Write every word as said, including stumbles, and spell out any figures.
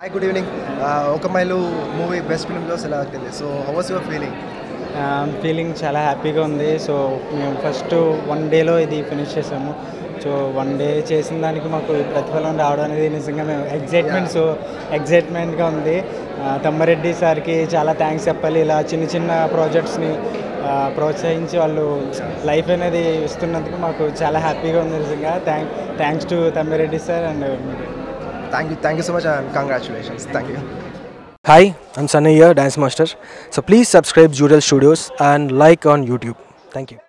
Hi, good evening. Okamailu movie best film lo select అయ్యింది. So how was your feeling? Feeling చాలా హ్యాపీగా ఉంది. So మేము first one డేలో ఇది ఫినిష్ చేసాము. సో వన్ డే చేసిన దానికి మాకు ప్రతిఫలం రావడం అనేది నిజంగా మేము ఎగ్జైట్మెంట్ సో ఎగ్జైట్మెంట్గా ఉంది. తమ్మారెడ్డి సార్కి చాలా థ్యాంక్స్ చెప్పాలి. ఇలా చిన్న చిన్న ప్రాజెక్ట్స్ని ప్రోత్సహించి వాళ్ళు లైఫ్ అనేది ఇస్తున్నందుకు మాకు చాలా హ్యాపీగా ఉంది నిజంగా. Thank thanks to Tammareddy sir and Thank you, thank you so much and congratulations. Thank you. Hi, I'm Sunny here, Dance Master. So please subscribe Zuriel Studios and like on YouTube. Thank you.